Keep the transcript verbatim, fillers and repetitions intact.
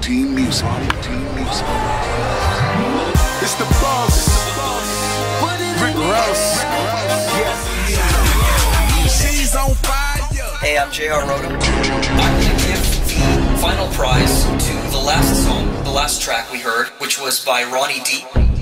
Team Music. Team Music. It's the boss. Rick Ross. She's on fire. Hey, I'm J R Roto. I'm going to give the final prize to the last song, the last track we heard, which was by Ronnie D.